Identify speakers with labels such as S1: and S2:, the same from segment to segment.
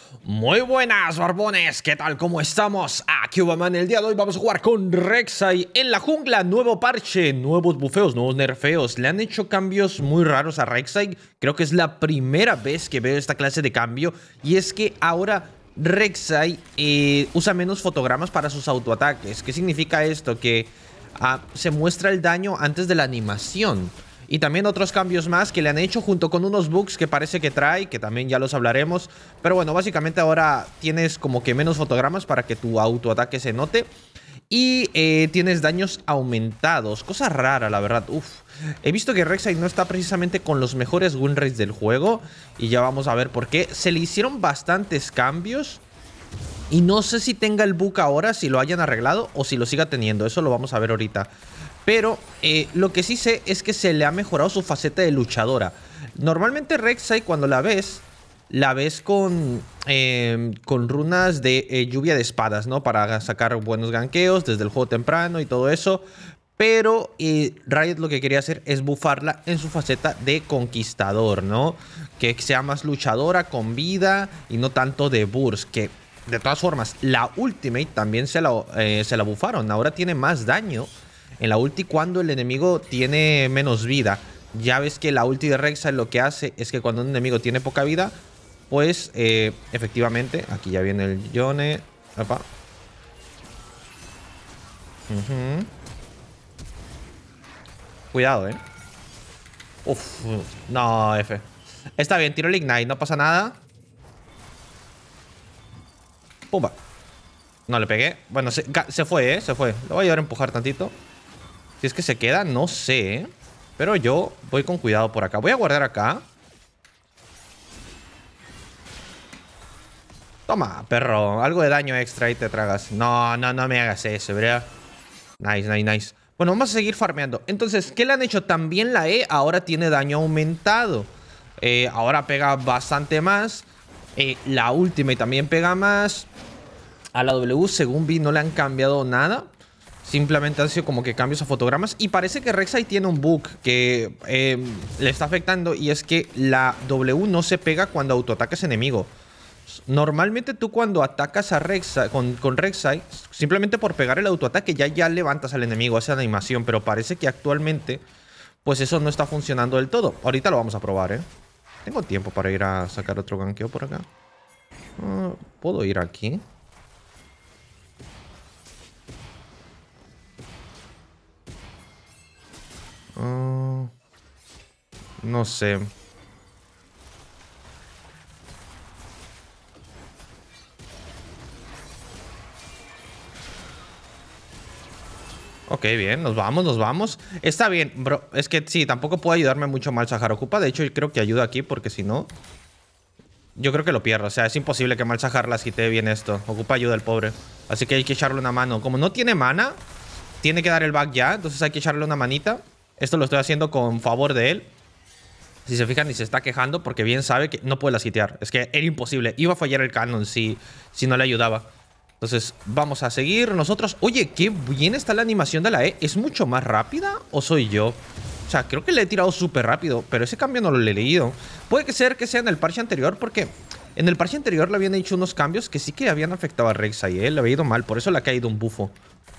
S1: Muy buenas, barbones, ¿qué tal? ¿Cómo estamos? Aquí Uberman. El día de hoy vamos a jugar con Rek'Sai en la jungla. Nuevo parche, nuevos bufeos, nuevos nerfeos. Le han hecho cambios muy raros a Rek'Sai. Creo que es la primera vez que veo esta clase de cambio. Y es que ahora Rek'Sai usa menos fotogramas para sus autoataques. ¿Qué significa esto? Que se muestra el daño antes de la animación. Y también otros cambios más que le han hecho junto con unos bugs que parece que trae, que también ya los hablaremos. Pero bueno, básicamente ahora tienes como que menos fotogramas para que tu autoataque se note. Y tienes daños aumentados. Cosa rara, la verdad. He visto que Rek'Sai no está precisamente con los mejores win rates del juego. Y ya vamos a ver por qué. Se le hicieron bastantes cambios. Y no sé si tenga el bug ahora, si lo hayan arreglado o si lo siga teniendo. Eso lo vamos a ver ahorita. Pero lo que sí sé es que se le ha mejorado su faceta de luchadora. Normalmente Rek'Sai cuando la ves con runas de lluvia de espadas, ¿no? Para sacar buenos gankeos desde el juego temprano y todo eso. Pero Riot lo que quería hacer es bufarla en su faceta de conquistador, ¿no? Que sea más luchadora con vida y no tanto de burst. Que de todas formas, la ultimate también se la bufaron. Ahora tiene más daño en la ulti cuando el enemigo tiene menos vida. Ya ves que la ulti de Rek'Sai lo que hace es que cuando un enemigo tiene poca vida, pues efectivamente, aquí ya viene el Yone. Opa. Cuidado, Uf, no, F. Está bien, tiro el Ignite, no pasa nada. Pumba. No le pegué. Bueno, se fue, se fue. Lo voy a llevar a empujar tantito. Si es que se queda, no sé. Pero yo voy con cuidado por acá. Voy a guardar acá. Toma, perro. Algo de daño extra y te tragas. No me hagas eso, ¿verdad? Nice. Bueno, vamos a seguir farmeando. Entonces, ¿qué le han hecho? También la E ahora tiene daño aumentado. Ahora pega bastante más. La Ultimate también pega más. A la W, según vi, no le han cambiado nada. Simplemente han sido como que cambios a fotogramas. Y parece que Rek'Sai tiene un bug que le está afectando. Y es que la W no se pega cuando autoatacas enemigo. Normalmente tú cuando atacas a Rek'Sai con Rek'Sai, simplemente por pegar el autoataque ya levantas al enemigo, hace animación. Pero parece que actualmente pues eso no está funcionando del todo. Ahorita lo vamos a probar, Tengo tiempo para ir a sacar otro ganqueo por acá. ¿Puedo ir aquí? No sé. Ok, bien, nos vamos. Está bien, bro. Es que sí, tampoco puede ayudarme mucho Malzahar. Ocupa, de hecho, yo creo que ayuda aquí porque si no, yo creo que lo pierdo. O sea, es imposible que Malzahar las quite bien esto. Ocupa ayuda el pobre. Así que hay que echarle una mano. Como no tiene mana, tiene que dar el back ya. Entonces hay que echarle una manita. Esto lo estoy haciendo con favor de él. Si se fijan, ni se está quejando porque bien sabe que no puede las hitear. Es que era imposible. Iba a fallar el canon si no le ayudaba. Entonces, vamos a seguir nosotros. Oye, qué bien está la animación de la E. ¿Es mucho más rápida o soy yo? O sea, creo que le he tirado súper rápido, pero ese cambio no lo he leído. Puede que sea en el parche anterior, porque en el parche anterior le habían hecho unos cambios que sí que habían afectado a Rek'Sai, Le había ido mal, por eso le ha caído un bufo.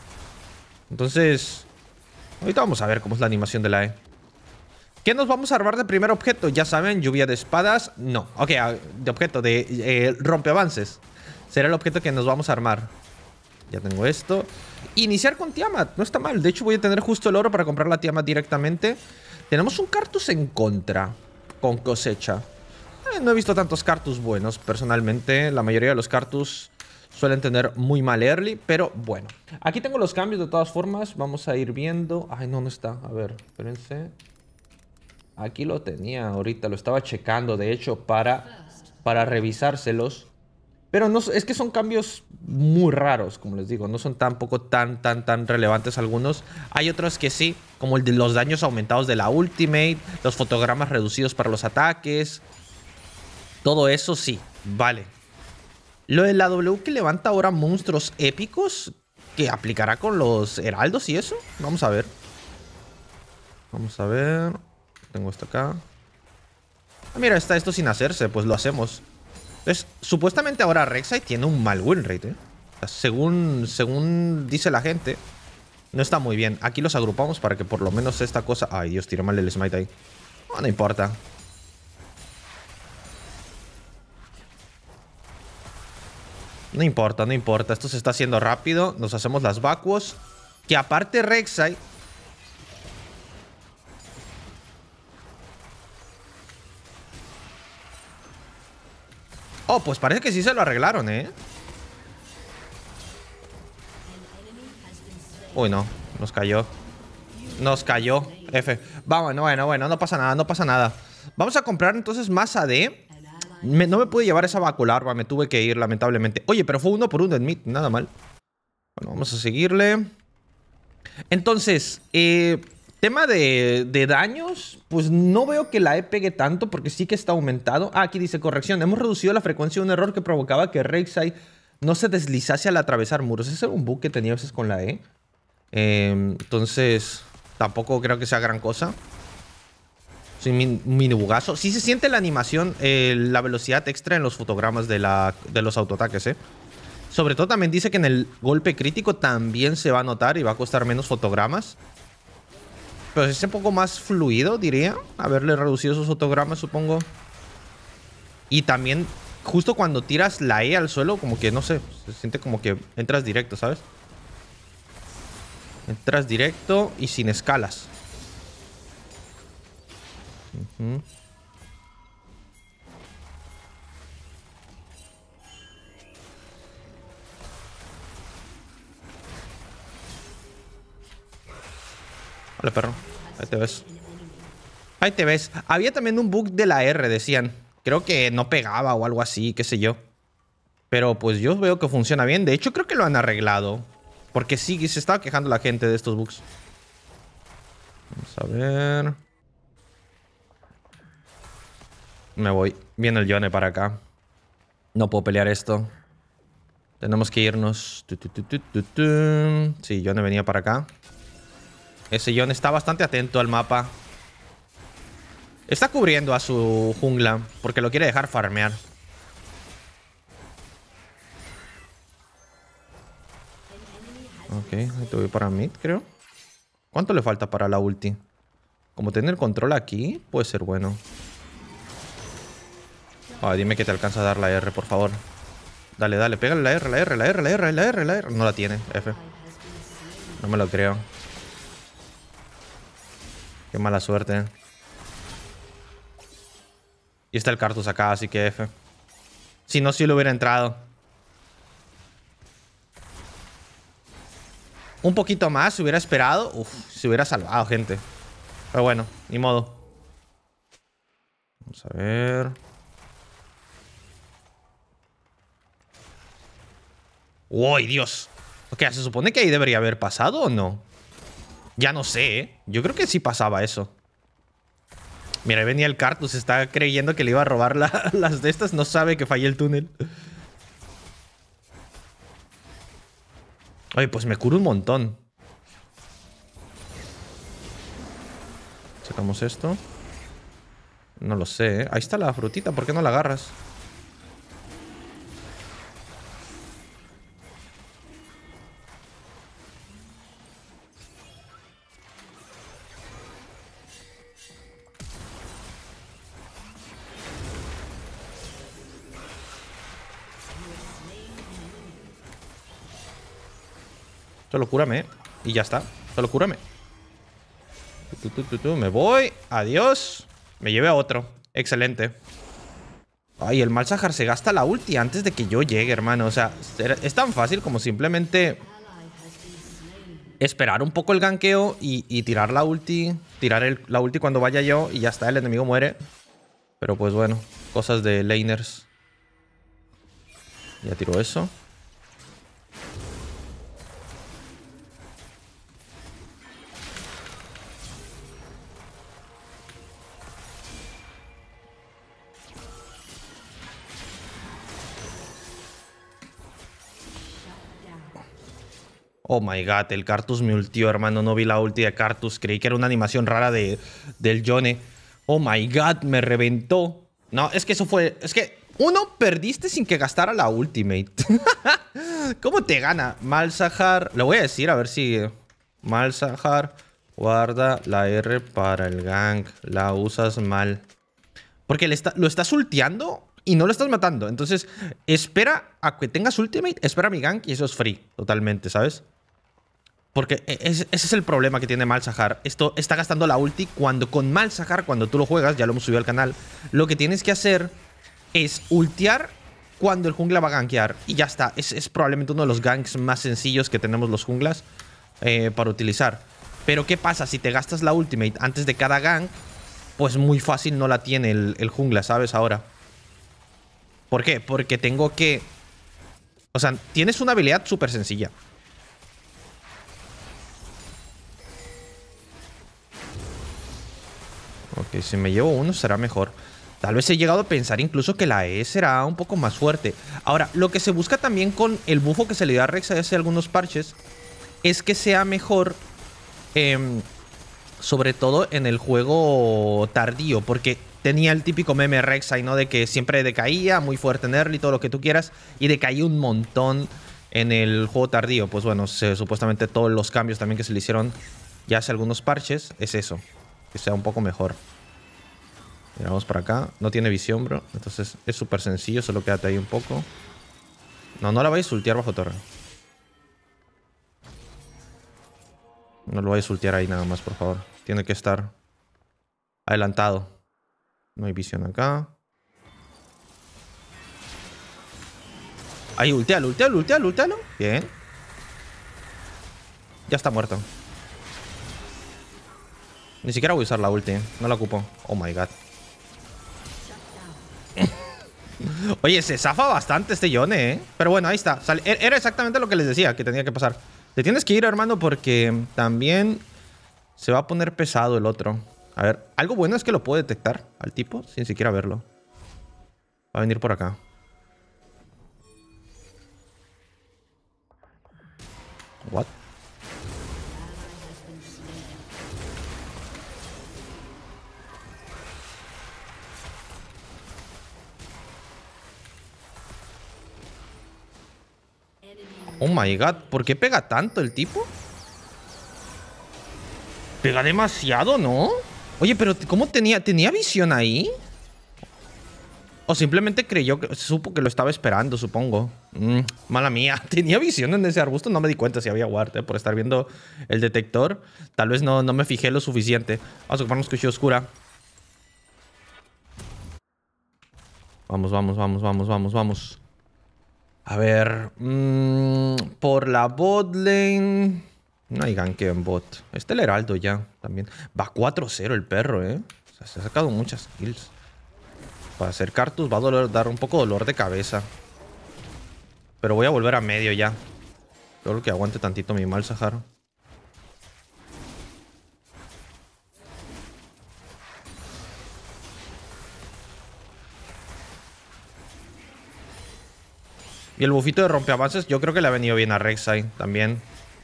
S1: Entonces, ahorita vamos a ver cómo es la animación de la E. ¿Qué nos vamos a armar de primer objeto? Ya saben, lluvia de espadas. No, ok, de objeto, de rompeavances. Será el objeto que nos vamos a armar. Ya tengo esto. Iniciar con Tiamat, no está mal. De hecho voy a tener justo el oro para comprar la Tiamat directamente. Tenemos un Cartus en contra con cosecha. No he visto tantos Cartus buenos personalmente. La mayoría de los Cartus suelen tener muy mal early, pero bueno. Aquí tengo los cambios de todas formas. Vamos a ir viendo. Ay, no está. A ver, espérense. Aquí lo tenía ahorita. Lo estaba checando, de hecho, para revisárselos. Pero no, es que son cambios muy raros, como les digo. No son tampoco tan relevantes algunos. Hay otros que sí, como el de los daños aumentados de la Ultimate, los fotogramas reducidos para los ataques. Todo eso sí, vale. Lo de la W que levanta ahora monstruos épicos, que aplicará con los heraldos y eso. Vamos a ver. Vamos a ver. Tengo esto acá. Ah, mira, está esto sin hacerse, pues lo hacemos. Entonces, supuestamente ahora Rek'Sai tiene un mal win rate, ¿eh? O sea, según dice la gente, no está muy bien. Aquí los agrupamos para que por lo menos esta cosa... Ay, Dios, tiré mal el smite ahí. No, no importa. No importa, no importa. Esto se está haciendo rápido. Nos hacemos las vacuos. Que aparte Rek'Sai... Oh, pues parece que sí se lo arreglaron, ¿eh? Uy, no. Nos cayó. Nos cayó. F. Vamos, bueno. No pasa nada, no pasa nada. Vamos a comprar entonces más AD. No me pude llevar esa vacularva. Me tuve que ir, lamentablemente. Oye, pero fue 1 por 1 en mid. Nada mal. Bueno, vamos a seguirle. Entonces, tema de daños, pues no veo que la E pegue tanto porque sí que está aumentado. Ah, aquí dice corrección. Hemos reducido la frecuencia de un error que provocaba que Rek'Sai no se deslizase al atravesar muros. Ese era un bug que tenía a veces con la E. Entonces, tampoco creo que sea gran cosa. Es un mini bugazo. Sí se siente la animación, la velocidad extra en los fotogramas de los autoataques, Sobre todo también dice que en el golpe crítico también se va a notar y va a costar menos fotogramas. Pero es un poco más fluido, diría. Haberle reducido esos fotogramas, supongo. Y también, justo cuando tiras la E al suelo, como que, no sé, se siente como que entras directo, ¿sabes? Entras directo y sin escalas. Vale, perro. Ahí te ves. Ahí te ves. Había también un bug de la R, decían. Creo que no pegaba o algo así, qué sé yo. Pero pues yo veo que funciona bien. De hecho, creo que lo han arreglado. Porque sí, se estaba quejando la gente de estos bugs. Vamos a ver. Me voy. Viene el Yone para acá. No puedo pelear esto. Tenemos que irnos. Sí, Yone venía para acá. Ese Yone está bastante atento al mapa. Está cubriendo a su jungla porque lo quiere dejar farmear. Ok, ahí te voy para mid, creo. ¿Cuánto le falta para la ulti? Como tener control aquí, puede ser bueno. Dime que te alcanza a dar la R, por favor. Dale, dale, pégale la R, la R, la R, la R, la R, la R. No la tiene, F. No me lo creo. Qué mala suerte. Y está el Cartus acá, así que F. Si no, sí lo hubiera entrado. Un poquito más, se hubiera esperado. Uf, se hubiera salvado, gente. Pero bueno, ni modo. Vamos a ver. ¡Uy, Dios! Ok, ¿se supone que ahí debería haber pasado o no? Ya no sé, ¿eh? Yo creo que sí pasaba eso. Mira, ahí venía el Cartus. Está creyendo que le iba a robar las de estas. No sabe que fallé el túnel. Oye, pues me curo un montón. Sacamos esto. No lo sé, ¿eh? Ahí está la frutita. ¿Por qué no la agarras? Solo cúrame, ¿eh? Y ya está. Solo cúrame. Me voy. Adiós. Me llevé a otro. Excelente. Ay, el Malzahar se gasta la ulti antes de que yo llegue, hermano. O sea, es tan fácil como simplemente esperar un poco el ganqueo y tirar la ulti. Tirar la ulti cuando vaya yo y ya está, el enemigo muere. Pero pues bueno, cosas de laners. Ya tiro eso. Oh my god, el Cartus me ultió, hermano. No vi la ulti de Cartus. Creí que era una animación rara del Yone. Oh my god, me reventó. No, es que eso fue... Es que Uno, perdiste sin que gastara la ultimate. ¿Cómo te gana? Malzahar. Le voy a decir a ver si... Malzahar, guarda la R para el gank. La usas mal. Porque lo estás ulteando y no lo estás matando. Entonces, espera a que tengas ultimate, espera mi gank y eso es free. Totalmente, ¿sabes? Porque ese es el problema que tiene Malzahar. Esto está gastando la ulti cuando con Malzahar, cuando tú lo juegas, ya lo hemos subido al canal, lo que tienes que hacer es ultear cuando el jungla va a gankear. Y ya está. Es probablemente uno de los ganks más sencillos que tenemos los junglas para utilizar. Pero ¿qué pasa? Si te gastas la ultimate antes de cada gank, pues muy fácil no la tiene el jungla, ¿sabes? Ahora. ¿Por qué? Porque tengo que... O sea, tienes una habilidad súper sencilla. Ok, si me llevo uno será mejor. Tal vez he llegado a pensar incluso que la E será un poco más fuerte. Ahora, lo que se busca también con el bufo que se le dio a Rek'Sai hace algunos parches es que sea mejor, sobre todo en el juego tardío, porque tenía el típico meme Rek'Sai, ¿no? De que siempre decaía, muy fuerte en early, todo lo que tú quieras, y decaía un montón en el juego tardío. Pues bueno, supuestamente todos los cambios también que se le hicieron ya hace algunos parches es eso, que sea un poco mejor. Mira, vamos para acá. No tiene visión, bro. Entonces es súper sencillo. Solo quédate ahí un poco. No, no la vayas a ultear bajo torre. No lo vayas a ultear ahí nada más, por favor. Tiene que estar adelantado. No hay visión acá. Ahí, ultealo, ultealo, ultealo, ultealo. Bien. Ya está muerto. Ni siquiera voy a usar la ulti. No la ocupo. Oh my god. Oye, se zafa bastante este Yone, ¿eh? Pero bueno, ahí está. Era exactamente lo que les decía que tenía que pasar. Te tienes que ir, hermano, porque también se va a poner pesado el otro. A ver, algo bueno es que lo puedo detectar al tipo sin siquiera verlo. Va a venir por acá. What? Oh my god, ¿por qué pega tanto el tipo? Pega demasiado, ¿no? Oye, pero ¿cómo tenía visión ahí? O simplemente creyó que... Supo que lo estaba esperando, supongo. Mala mía. Tenía visión en ese arbusto. No me di cuenta si había ward, por estar viendo el detector. Tal vez no me fijé lo suficiente. Vamos a ocuparnos cuchilla oscura. Vamos, vamos, vamos, vamos, vamos, vamos. A ver... por la bot lane... No hay gank en bot. Este el heraldo ya, también. Va 4-0 el perro, ¿eh? O sea, se ha sacado muchas kills. Para hacer Cartus va a dar un poco dolor de cabeza. Pero voy a volver a medio ya. Creo que aguante tantito mi Malzahar. Y el bufito de rompeavances yo creo que le ha venido bien a Rek'Sai también.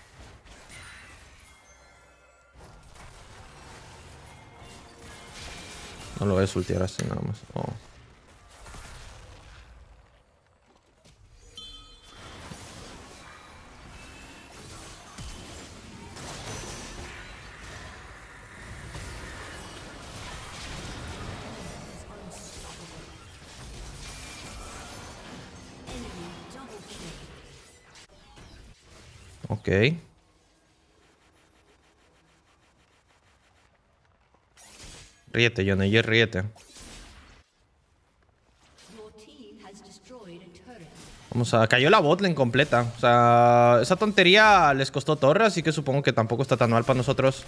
S1: No lo voy a sultear así nada más. Oh. Ok. Ríete, Yone, ríete. Vamos a... Cayó la botlane completa. O sea, esa tontería les costó torre, así que supongo que tampoco está tan mal para nosotros.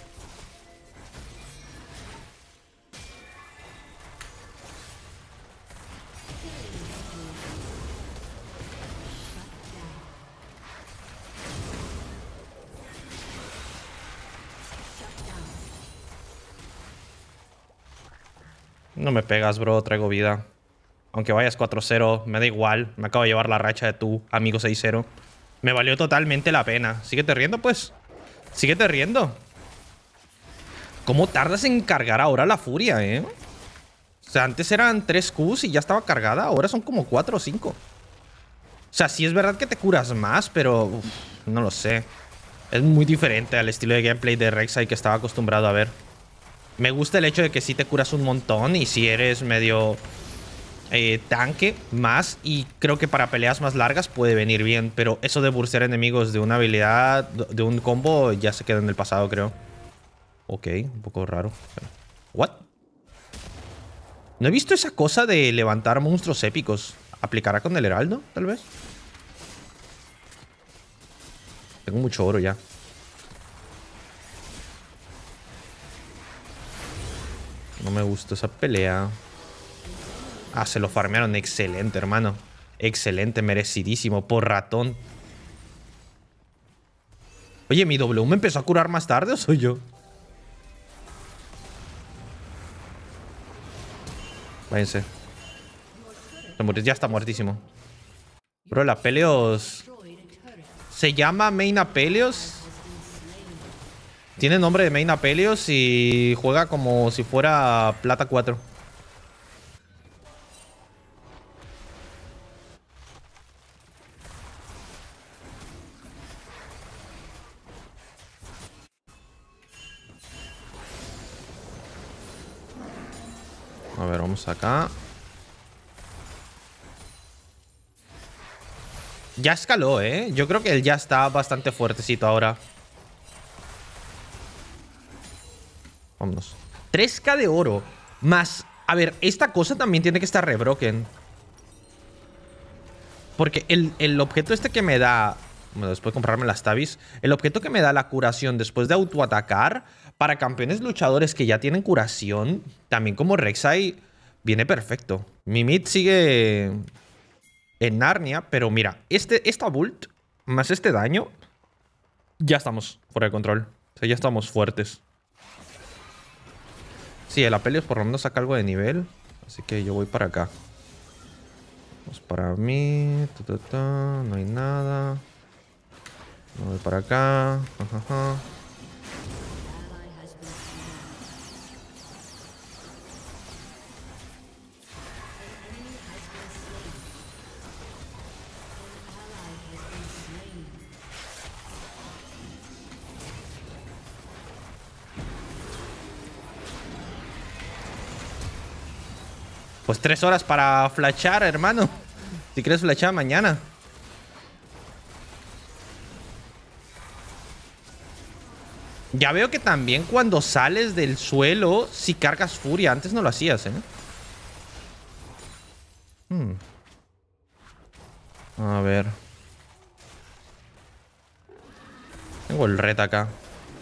S1: No me pegas, bro. Traigo vida. Aunque vayas 4-0, me da igual. Me acabo de llevar la racha de tu amigo 6-0. Me valió totalmente la pena. Síguete riendo, pues. Síguete riendo. ¿Cómo tardas en cargar ahora la furia, eh? O sea, antes eran 3 Qs y ya estaba cargada. Ahora son como 4 o 5. O sea, sí es verdad que te curas más, pero uf, no lo sé. Es muy diferente al estilo de gameplay de Rek'Sai que estaba acostumbrado a ver. Me gusta el hecho de que sí te curas un montón y si eres medio tanque más. Y creo que para peleas más largas puede venir bien. Pero eso de burstear enemigos de una habilidad, de un combo, ya se queda en el pasado, creo. Ok, un poco raro. ¿What? No he visto esa cosa de levantar monstruos épicos. ¿Aplicará con el heraldo, tal vez? Tengo mucho oro ya. No me gustó esa pelea. Ah, se lo farmearon. Excelente, hermano. Excelente, merecidísimo. Por ratón. Oye, ¿mi W me empezó a curar más tarde o soy yo? Váyanse. Ya está muertísimo. Bro, la Peleos... Se llama Main Apelios. Tiene nombre de Main Apelios y juega como si fuera Plata 4. A ver, vamos acá. Ya escaló, ¿eh? Yo creo que él ya está bastante fuertecito ahora. Vámonos. 3K de oro. Más... A ver, esta cosa también tiene que estar rebroken. Porque el objeto este que me da... Bueno, después de comprarme las tabis. El objeto que me da la curación después de autoatacar, para campeones luchadores que ya tienen curación, también como Rek'Sai, viene perfecto. Mi mid sigue en Narnia, pero mira, esta bult más este daño, ya estamos fuera de control. O sea, ya estamos fuertes. Sí, el Apelios por lo menos saca algo de nivel. Así que yo voy para acá. Vamos para mí. No hay nada. Me voy para acá. Ajá. Pues 3 horas para flashar, hermano. Si quieres flashar mañana. Ya veo que también cuando sales del suelo, si cargas furia. Antes no lo hacías, ¿eh? A ver. Tengo el red acá.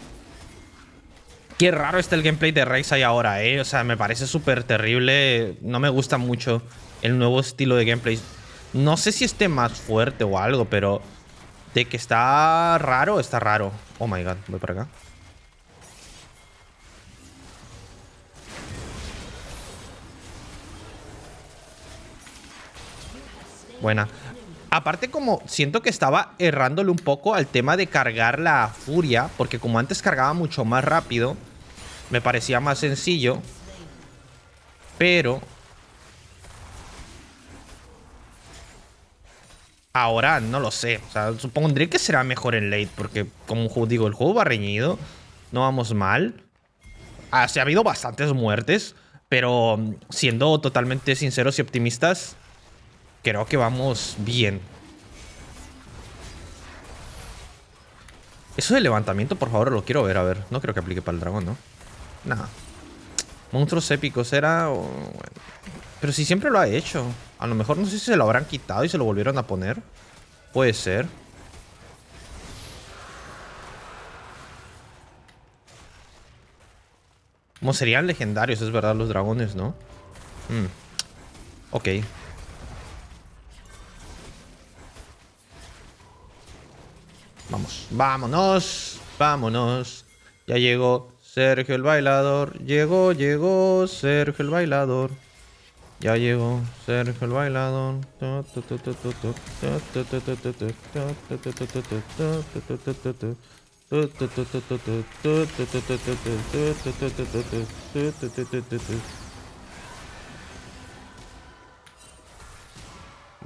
S1: Qué raro está el gameplay de Rek'Sai ahora, ¿eh? O sea, me parece súper terrible. No me gusta mucho el nuevo estilo de gameplay. No sé si esté más fuerte o algo, pero... De que está raro, está raro. Oh my god, voy para acá. Buena. Aparte, como siento que estaba errándole un poco al tema de cargar la furia, porque como antes cargaba mucho más rápido, me parecía más sencillo. Pero ahora no lo sé. O sea, supondré que será mejor en late, porque como digo, el juego va reñido. No vamos mal. Se ha habido bastantes muertes, pero siendo totalmente sinceros y optimistas, creo que vamos bien. Eso del levantamiento, por favor, lo quiero ver. A ver, no creo que aplique para el dragón, ¿no? Nada. Monstruos épicos era... Bueno. Pero si siempre lo ha hecho. A lo mejor no sé si se lo habrán quitado y se lo volvieron a poner. Puede ser. Como serían legendarios, es verdad, los dragones, ¿no? Ok. Vamos, vámonos. Vámonos. Ya llegó Sergio el bailador. Llegó Sergio el bailador. Ya llegó Sergio el bailador.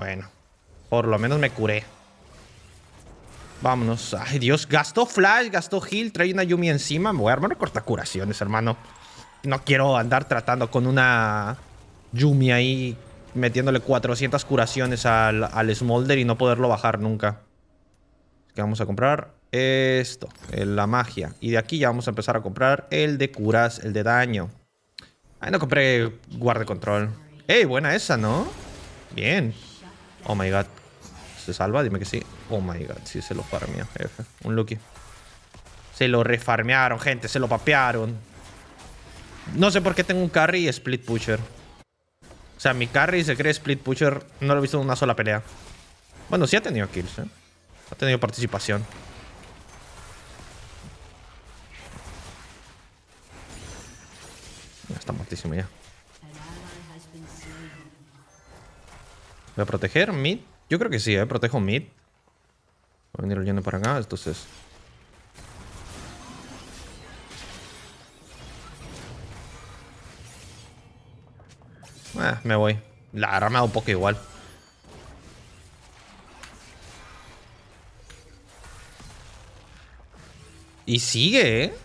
S1: Bueno, por lo menos me curé. Vámonos. Ay, Dios. Gastó flash, gastó heal, trae una Yumi encima. Me voy a armar cortacuraciones, hermano. No quiero andar tratando con una Yumi ahí, metiéndole 400 curaciones al Smolder y no poderlo bajar nunca. Así que vamos a comprar esto, la magia. Y de aquí ya vamos a empezar a comprar el de curas, el de daño. Ay, no compré guardia control. ¡Ey, buena esa!, ¿no? Bien. Oh my god. ¿Se salva? Dime que sí. Oh my god, sí se lo farmeó, jefe. Un Lucky. Se lo refarmearon, gente. Se lo papearon. No sé por qué tengo un carry y split pusher. O sea, mi carry se cree split pusher. No lo he visto en una sola pelea. Bueno, sí ha tenido kills, ¿eh? Ha tenido participación. Ya está muertísimo ya. Voy a proteger mid. Yo creo que sí, protejo mid. Va a venir el Yone para acá, entonces. Me voy. La verdad me da un poco igual. Y sigue, ¿eh?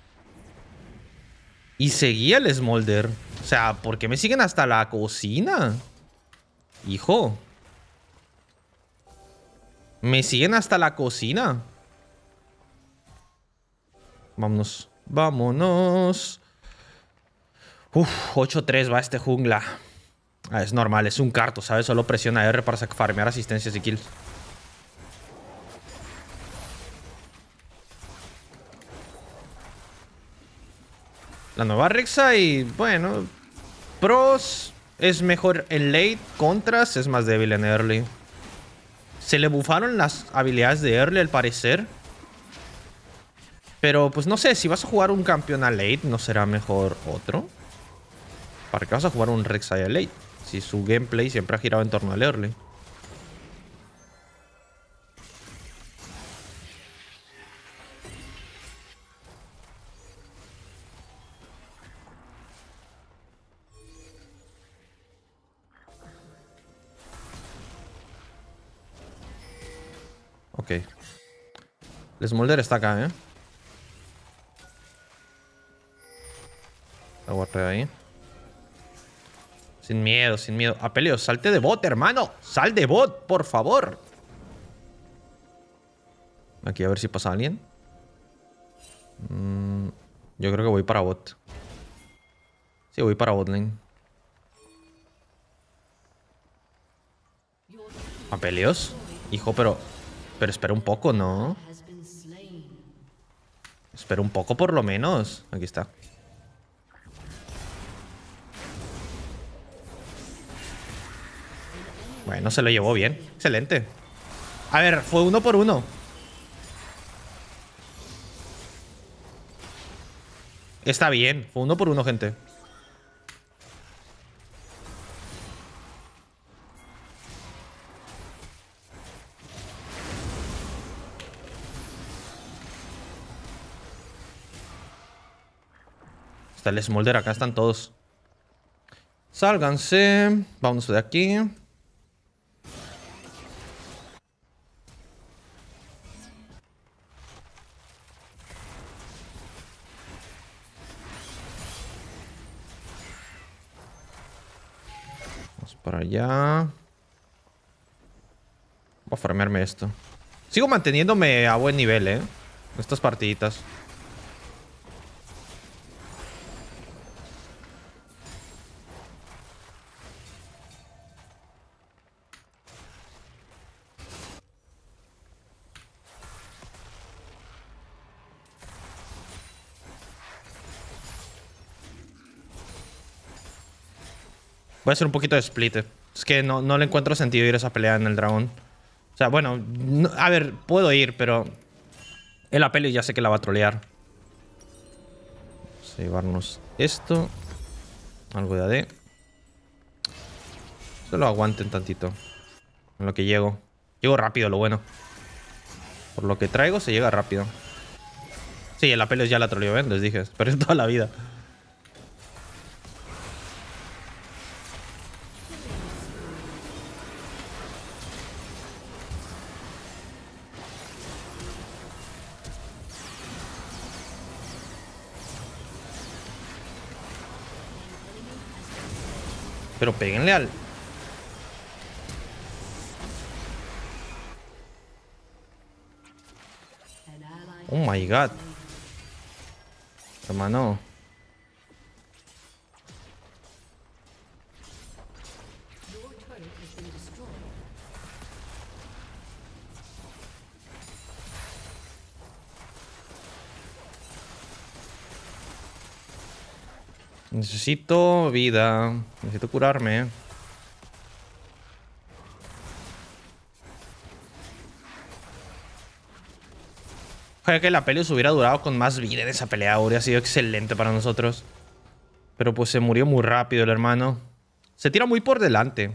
S1: Y seguía el Smolder. O sea, ¿por qué me siguen hasta la cocina? Hijo. Me siguen hasta la cocina. Vámonos. Vámonos. Uf, 8-3 va este jungla. Ah, es normal, es un carto, ¿sabes? Solo presiona R para farmear asistencias y kills. La nueva Rek'Sai, bueno, pros es mejor en late, contras es más débil en early. Se le bufaron las habilidades de early al parecer. Pero pues no sé, si vas a jugar un campeón a late, ¿no será mejor otro? ¿Para qué vas a jugar un Rek'Sai a late? Si su gameplay siempre ha girado en torno al early. Ok. El Smolder está acá, ¿eh? Aguarde ahí. Sin miedo, sin miedo. Apelios, salte de bot, hermano. Sal de bot, por favor. Aquí a ver si pasa alguien. Yo creo que voy para bot. Sí, voy para bot lane. Apelios. Hijo, pero espera un poco, ¿no? Espera un poco por lo menos. Aquí está. Bueno, se lo llevó bien. Excelente. A ver, fue 1 por 1. Está bien. Fue 1 por 1, gente. Está el Smolder. Acá están todos. Sálganse. Vámonos de aquí. Vamos para allá. Voy a farmearme esto. Sigo manteniéndome a buen nivel, ¿eh? Estas partiditas. Voy a hacer un poquito de split. Es que no le encuentro sentido ir a esa pelea en el dragón. O sea, bueno, a ver, puedo ir, pero el Apelio ya sé que la va a trolear. Vamos a llevarnos esto. Algo de AD. Solo aguanten tantito. En lo que llego. Llego rápido, lo bueno. Por lo que traigo, se llega rápido. Sí, el Apelio ya la troleó, ¿ven? Les dije. Pero es toda la vida. Pero péguenle al... Oh my god. Hermano. Necesito vida. Necesito curarme. Ojalá que la Peleus hubiera durado con más vida en esa pelea. Hubiera sido excelente para nosotros. Pero pues se murió muy rápido el hermano. Se tira muy por delante.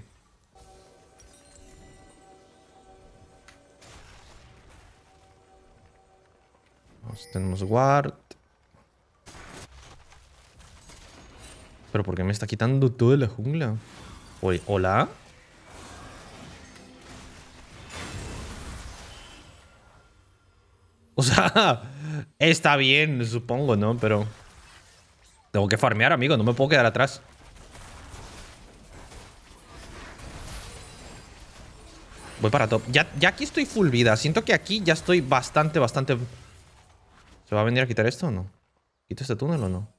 S1: Tenemos ward. ¿Pero por qué me está quitando todo de la jungla? ¿Hola? O sea, está bien, supongo, ¿no? Pero... tengo que farmear, amigo. No me puedo quedar atrás. Voy para top. Ya aquí estoy full vida. Siento que aquí ya estoy bastante... ¿Se va a venir a quitar esto o no? ¿Quito este túnel o no?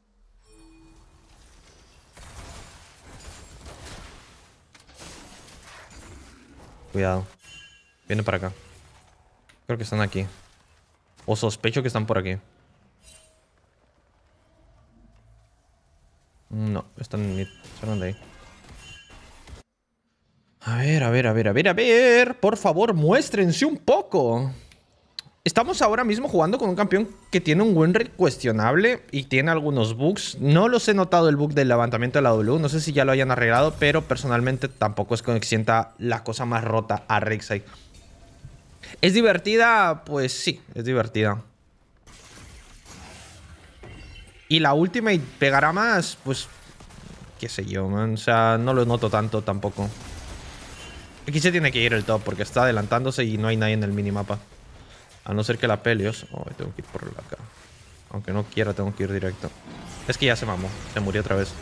S1: Cuidado. Viene para acá. Creo que están aquí. O sospecho que están por aquí. No, están en mid. Salgan de ahí. A ver. Por favor, muéstrense un poco. Estamos ahora mismo jugando con un campeón que tiene un win rate cuestionable y tiene algunos bugs. No los he notado el bug del levantamiento de la W. No sé si ya lo hayan arreglado, pero personalmente tampoco es que sienta la cosa más rota a Rek'Sai. ¿Es divertida? Pues sí, es divertida. Y la ultimate pegará más, pues... qué sé yo, man. O sea, no lo noto tanto tampoco. Aquí se tiene que ir el top porque está adelantándose y no hay nadie en el minimapa. A no ser que la Peleus... oh, tengo que ir por acá. Aunque no quiera, tengo que ir directo. Es que ya se mamó. Se murió otra vez.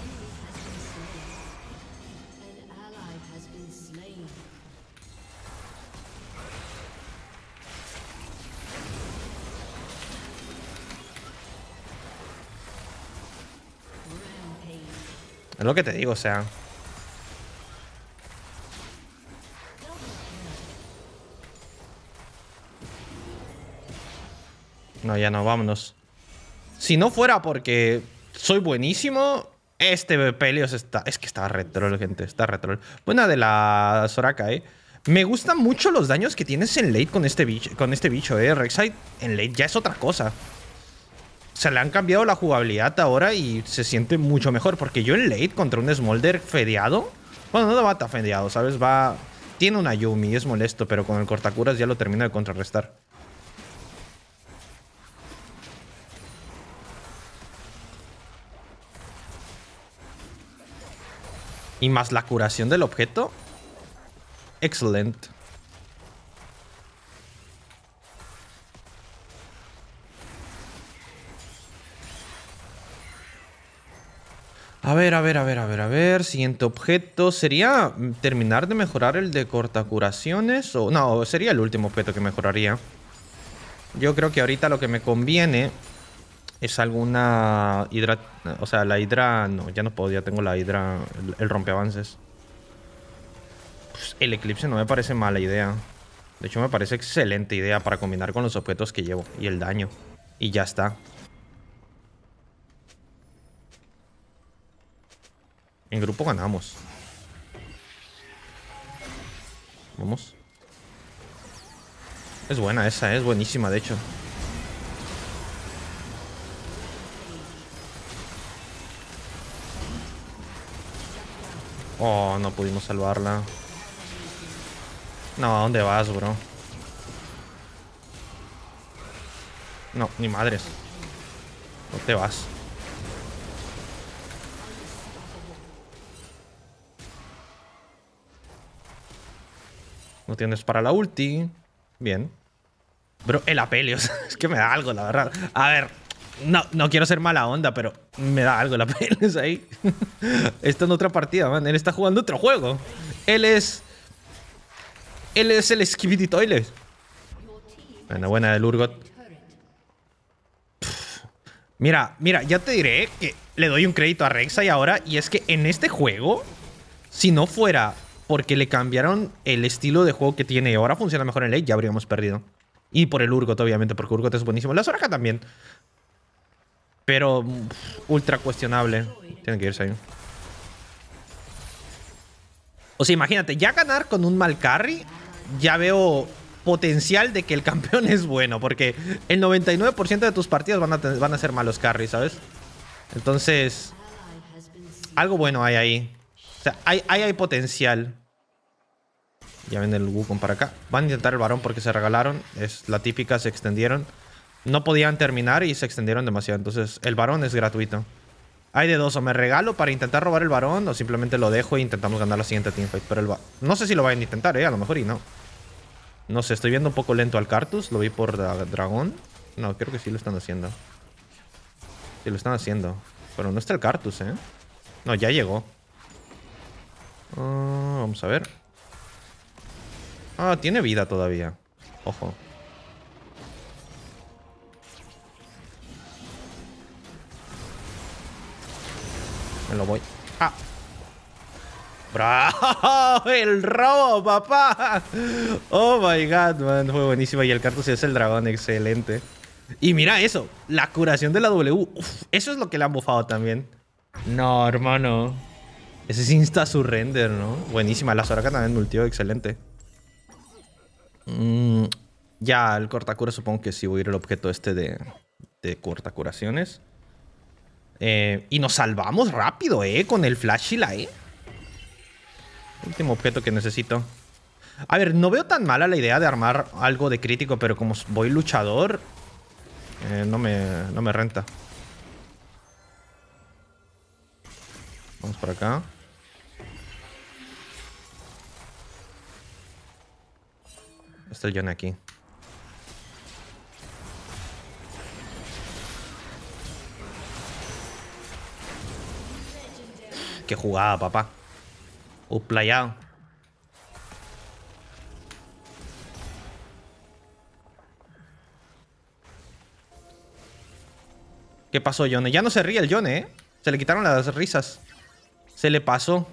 S1: Es lo que te digo, o sea... no, ya no, vámonos. Si no fuera porque soy buenísimo, este Peleus está... es que está retroll, gente. Está retroll. Buena de la Soraka, Me gustan mucho los daños que tienes en late con este bicho, Rek'Sai en late ya es otra cosa. Se le han cambiado la jugabilidad ahora y se siente mucho mejor. Porque yo en late contra un Smolder fedeado... bueno, no va tan fedeado, ¿sabes? Va... tiene una Yumi, es molesto, pero con el cortacuras ya lo termino de contrarrestar. Y más la curación del objeto. Excelente. A ver. Siguiente objeto. ¿Sería terminar de mejorar el de cortacuraciones? O no, sería el último objeto que mejoraría. Yo creo que ahorita lo que me conviene es alguna hidra... o sea, la hidra... no, ya no puedo, ya tengo la hidra... el rompeavances. Pues el eclipse no me parece mala idea. De hecho, me parece excelente idea para combinar con los objetos que llevo. Y el daño. Y ya está. En grupo ganamos. Vamos. Es buena esa, es buenísima, de hecho. Oh, no pudimos salvarla. No, ¿a dónde vas, bro? No, ni madres. No te vas. No tienes para la ulti. Bien. Bro, el Apelios. Es que me da algo, la verdad. A ver. No quiero ser mala onda, pero me da algo la PLS ahí. Está en otra partida, man. Él está jugando otro juego. Él es el Skibidi Toilet. Buena del Urgot. Mira, ya te diré que le doy un crédito a Rek'Sai ahora. Y es que en este juego, si no fuera porque le cambiaron el estilo de juego que tiene y ahora funciona mejor en late, ya habríamos perdido. Y por el Urgot, obviamente, porque Urgot es buenísimo. La Soraka también. Pero ultra cuestionable. Tienen que irse ahí. O sea, imagínate, ya ganar con un mal carry, ya veo potencial de que el campeón es bueno. Porque el 99% de tus partidas van a ser malos carries, ¿sabes? Entonces, algo bueno hay ahí. O sea, hay potencial. Ya ven el Wukong para acá. Van a intentar el varón porque se regalaron. Es la típica, se extendieron. No podían terminar y se extendieron demasiado. Entonces, el varón es gratuito. Hay de dos. O me regalo para intentar robar el varón o simplemente lo dejo e intentamos ganar la siguiente teamfight. Pero no sé si lo vayan a intentar, a lo mejor y no. No sé, estoy viendo un poco lento al Cartus. Lo vi por dragón. No, creo que sí lo están haciendo. Sí lo están haciendo. Pero no está el Cartus, No, ya llegó. Vamos a ver. Tiene vida todavía. Ojo. Me lo voy. ¡Bravo! ¡El robo, papá! Oh my god, man. Fue buenísimo. Y el Cartus es el dragón. Excelente. Y mira eso. La curación de la W. Uf, eso es lo que le han bufado también. No, hermano. Ese es insta surrender, ¿no? Buenísima. La Soraka también multió. Excelente. Ya, el cortacura supongo que sí voy a ir al objeto este de cortacuraciones. Y nos salvamos rápido, con el flash y la Último objeto que necesito. A ver, no veo tan mala la idea de armar algo de crítico, pero como voy luchador, no me renta. Vamos por acá. Está el Yone aquí. Qué jugada, papá. Playado. ¿Qué pasó, Yone? Ya no se ríe el Yone, Se le quitaron las risas. Se le pasó.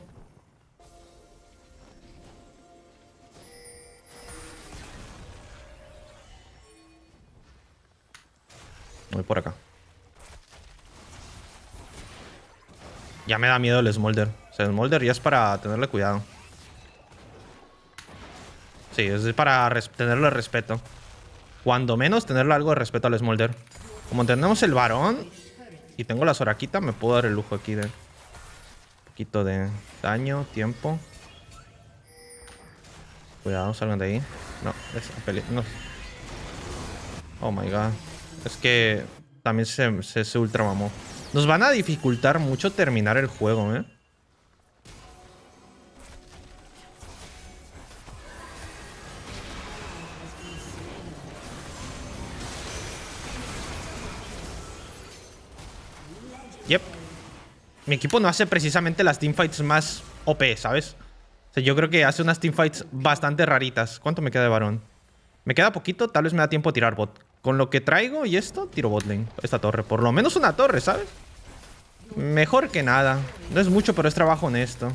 S1: Voy por acá. Ya me da miedo el Smolder. O sea, el Smolder ya es para tenerle cuidado. Sí, es para tenerle respeto. Cuando menos, tenerle algo de respeto al Smolder. Como tenemos el varón y tengo la Soraquita, me puedo dar el lujo aquí de un poquito de daño, tiempo. Cuidado, salgan de ahí. No, no. Oh my god. Es que también se ultra mamó. Nos van a dificultar mucho terminar el juego, Yep. Mi equipo no hace precisamente las teamfights más OP, ¿sabes? O sea, yo creo que hace unas teamfights bastante raritas. ¿Cuánto me queda de varón? Me queda poquito, tal vez me da tiempo a tirar bot. Con lo que traigo y esto, tiro bot lane. Esta torre, por lo menos una torre, ¿sabes? Mejor que nada. No es mucho, pero es trabajo honesto.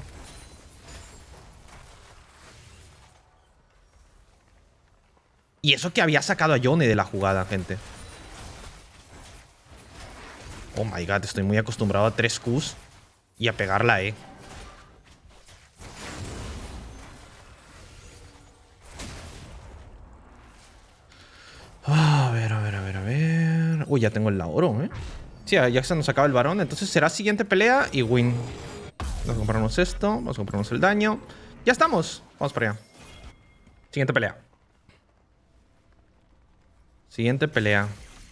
S1: Y eso que había sacado a Yone de la jugada, gente. Oh my god, estoy muy acostumbrado a 3 Qs y a pegarla, A ver. Uy, ya tengo el oro, Sí, ya se nos acaba el varón. Entonces será siguiente pelea y win. Vamos a comprarnos esto. Vamos a comprarnos el daño. Ya estamos. Vamos para allá. Siguiente pelea. Siguiente pelea.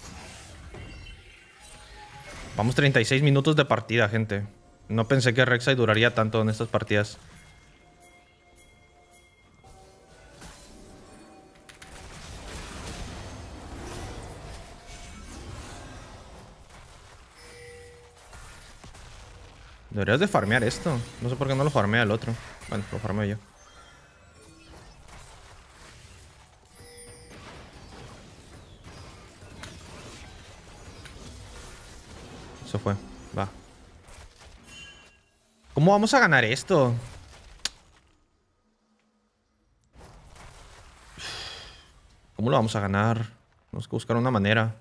S1: Vamos 36 minutos de partida, gente. No pensé que Rek'Sai duraría tanto en estas partidas. Deberías de farmear esto. No sé por qué no lo farmea el otro. Bueno, lo farmeo yo. Se fue. Va. ¿Cómo vamos a ganar esto? ¿Cómo lo vamos a ganar? Tenemos que buscar una manera.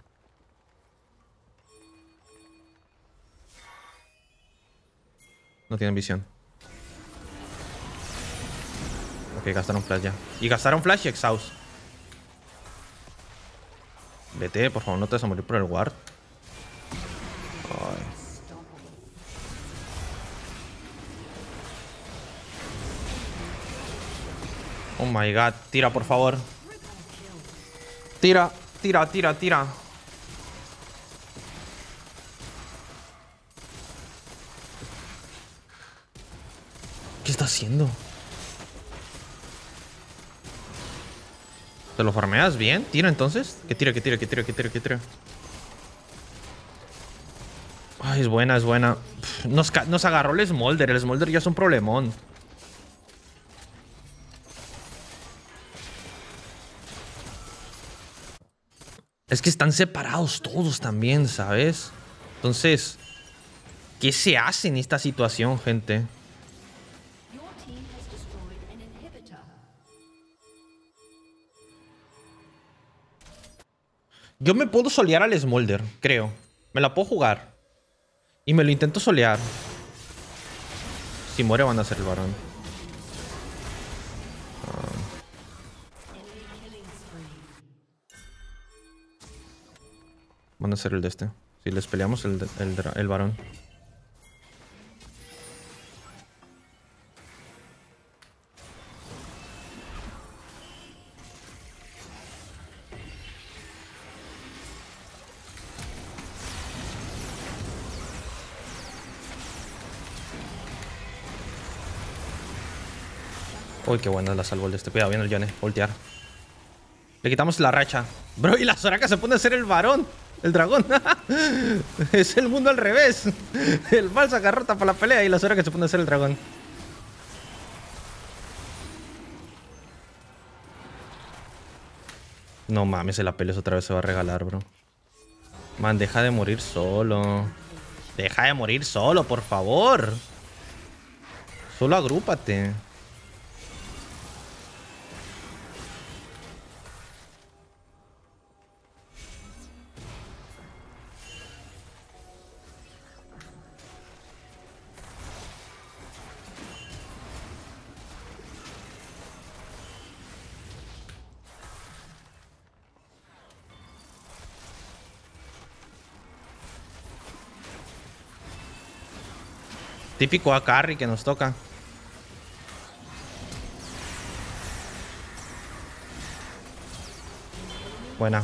S1: No tienen visión. Ok, gastaron flash ya. Y gastaron flash y exhaust. Vete, por favor, no te vas a morir por el ward. Ay. Oh my god, tira, por favor. Tira, tira, tira, tira. ¿Qué está haciendo? ¿Te lo farmeas bien? ¿Tira entonces? Que tira, que tira, que tira, que tira, que tira. Ay, es buena, es buena. Nos agarró el Smolder. El Smolder ya es un problemón. Es que están separados todos también, ¿sabes? Entonces, ¿qué se hace en esta situación, gente? Yo me puedo solear al Smolder, creo. Me la puedo jugar. Y me lo intento solear. Si muere van a ser el varón. Van a ser el de este. Si les peleamos el varón. Uy, qué buena la salvo el de este. Cuidado, viene el Yone. Voltear. Le quitamos la racha. Bro, y la Soraka se pone a ser el varón. El dragón. Es el mundo al revés. El mal saca rota para la pelea y la Soraka se pone a ser el dragón. No mames, el Apeles otra vez se va a regalar, bro. Man, deja de morir solo. Deja de morir solo, por favor. Solo agrúpate. Típico a carry que nos toca. Buena.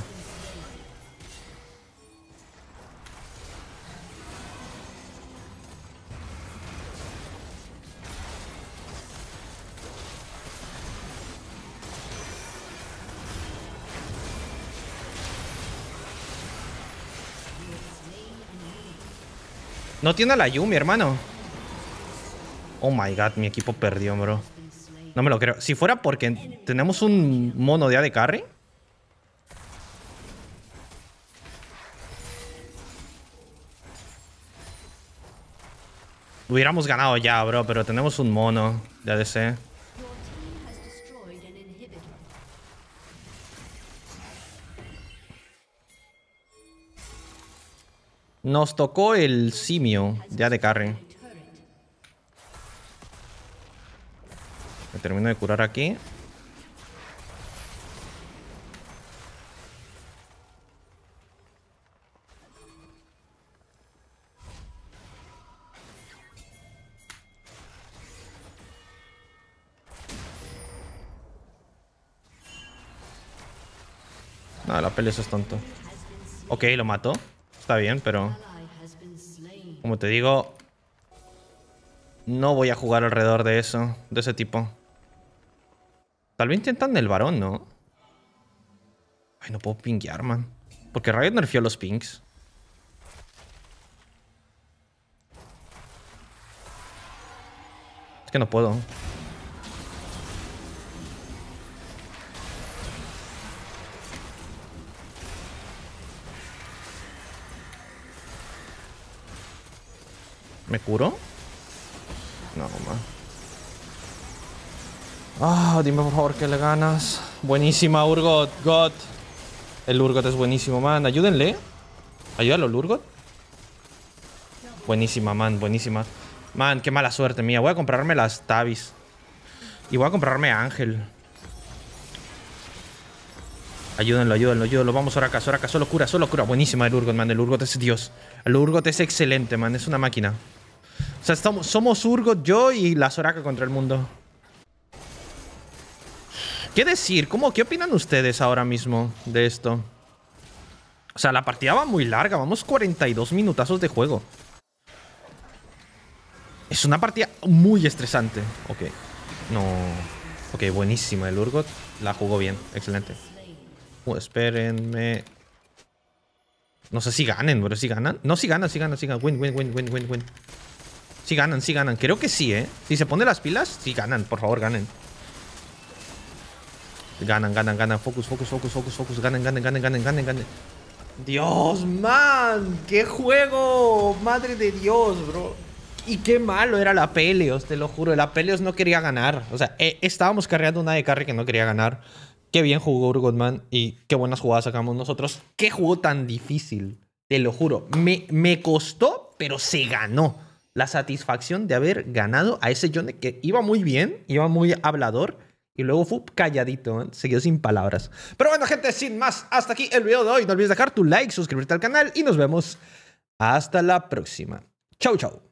S1: No tiene a la Yumi, hermano. Oh my god, mi equipo perdió, bro. No me lo creo. Si fuera porque tenemos un mono de AD Carry. Hubiéramos ganado ya, bro, pero tenemos un mono de ADC. Nos tocó el simio de AD Carry. Me termino de curar aquí. No, la pelea eso es tonto. Ok, lo mató. Está bien, pero... como te digo... no voy a jugar alrededor de eso. De ese tipo. Tal vez intentan el varón, ¿no? Ay, no puedo pinguear, man. Porque Riot nerfeó los pings. que no puedo. ¿Me curo? No, man. Ah, dime por favor que le ganas. Buenísima, Urgot. God. El Urgot es buenísimo, man. Ayúdenle. Ayúdalo, Urgot. Buenísima, man. Buenísima. Man, qué mala suerte mía. Voy a comprarme las Tabis. Y voy a comprarme a Ángel. Ayúdenlo, ayúdenlo, ayúdenlo. Vamos, Soraka, Soraka. Solo cura, solo cura. Buenísima el Urgot, man. El Urgot es Dios. El Urgot es excelente, man. Es una máquina. O sea, somos Urgot, yo y la Soraka contra el mundo. ¿Qué decir? ¿Qué opinan ustedes ahora mismo de esto? O sea, la partida va muy larga. Vamos 42 minutazos de juego. Es una partida muy estresante. Ok. No. Ok, buenísima. El Urgot la jugó bien. Excelente. Espérenme. No sé si ganen, pero si ganan. No, si ganan, si ganan, si ganan. Win, win, win, win, win, win. Si ganan, si ganan. Creo que sí, ¿eh? Si se ponen las pilas, si ganan. Por favor, ganen. Ganan, ganan, ganan. Focus, focus, focus, focus, focus. Ganen, ganen, ganen, ganen, ganen, ganen. Dios, man. ¡Qué juego! Madre de Dios, bro. Y qué malo era la Peleos, te lo juro. La Peleos no quería ganar. O sea, estábamos carreando una de carry que no quería ganar. Qué bien jugó Urgot, man. Y qué buenas jugadas sacamos nosotros. Qué juego tan difícil. Te lo juro. Me costó, pero se ganó. La satisfacción de haber ganado a ese Yone que iba muy bien. Iba muy hablador. Y luego fue calladito, man. Se quedó sin palabras. Pero bueno, gente, sin más. Hasta aquí el video de hoy. No olvides dejar tu like, suscribirte al canal. Y nos vemos hasta la próxima. Chau, chau.